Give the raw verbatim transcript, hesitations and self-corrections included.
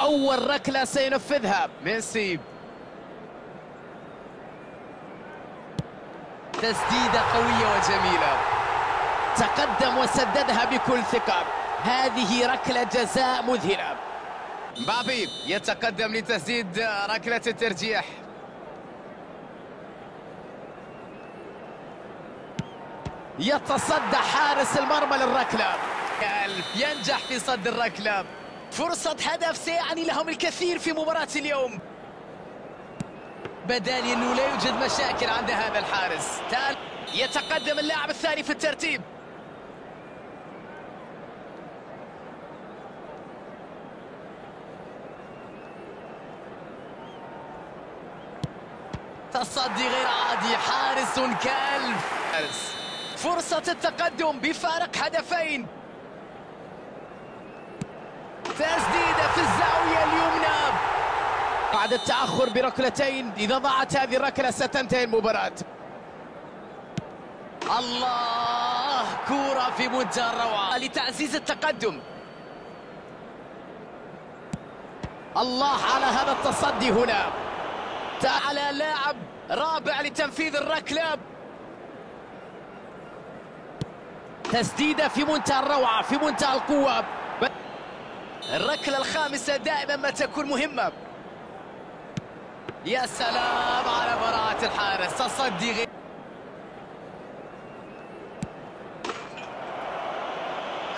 أول ركلة سينفذها ميسي. تسديدة قوية وجميلة، تقدم وسددها بكل ثقة. هذه ركلة جزاء مذهلة. مبابي يتقدم لتسديد ركلة الترجيح. يتصدى حارس المرمى للركلة، ينجح في صد الركلة. فرصة هدف سيعني لهم الكثير في مباراة اليوم، بدالي انه لا يوجد مشاكل عند هذا الحارس. يتقدم اللاعب الثاني في الترتيب. تصدي غير عادي، حارس كلب. فرصة التقدم بفارق هدفين. تسديدة في الزاوية اليمنى بعد التأخر بركلتين. إذا ضاعت هذه الركلة ستنتهي المباراة. الله، كرة في منتهى الروعة لتعزيز التقدم. الله على هذا التصدي هنا. على لاعب رابع لتنفيذ الركلة. تسديدة في منتهى الروعة، في منتهى القوة. الركلة الخامسة دائما ما تكون مهمة. يا سلام على براعة الحارس، تصدي غير